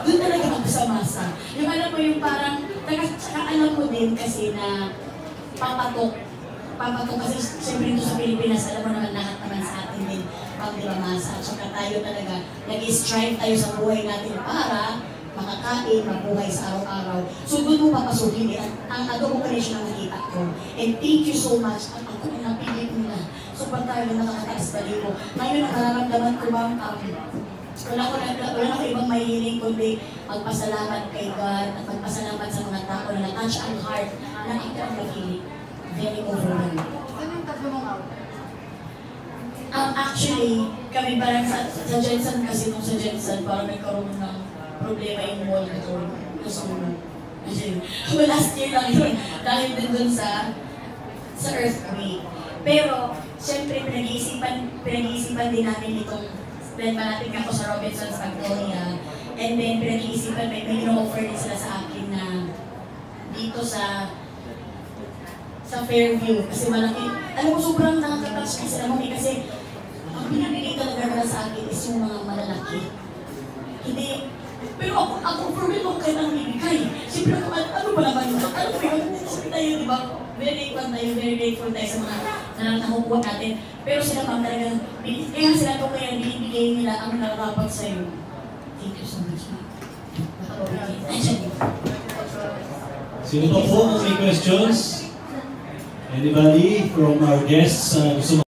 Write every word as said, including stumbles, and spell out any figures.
doon talaga ako sa masa. Yung alam mo yung parang, tsaka alam mo din kasi na papatok. Papatok kasi siyempre dito sa Pilipinas, alam mo naman lahat naman sa atin din pag di ba masa. At saka tayo talaga, nag-strive tayo sa buhay natin para makakain, mabuhay sa araw-araw. So doon mo papasukin eh. Ang adobo connection ang nakita ko. And thank you so much. At ako ang napilit nila. So pag tayo nakakataas bali ko. Ngayon ang nararamdaman ko bang um, wala ko na wala ko ibang mahihiling kundi magpasalamat kay God at magpasalamat sa mga tao na na-touch ang heart na ito ang nakilig. Very overwhelming. Ano yung tatlo mong out? Um, actually, kami parang sa, sa Jensen kasi nung sa Jensen parang nagkaroon ng problema yung mall ko. Nasunog. Well, last year lang yun. Dahil din dun sa sa earthquake. Pero, siyempre, pinag-iisipan, pinag-iisipan din namin itong then malating ako sa Robinson's Magnolia. And then, pinag-iisipan, may, may ino-offer din sila sa akin na dito sa sa Fairview. Kasi malaki. Alam mo, sobrang nakaka-touch kasi naman kasi ang pinabigay talaga nila sa akin is yung mga malalaki. Hindi. Pero ako, ako for me, ako kayo nang ibigay. Siyempre ako, ano ba naman yun? Ano ba yun? Sabi tayo, di ba? Very grateful tayo, very grateful tayo sa mga na nakukuha natin. Pero sila ma'am talagang, kaya sila ito kaya binibigay nila ang narapat sa'yo. Thank you so much, ma'am. Sino pa po ang may questions? Anybody from our guests uh, gusto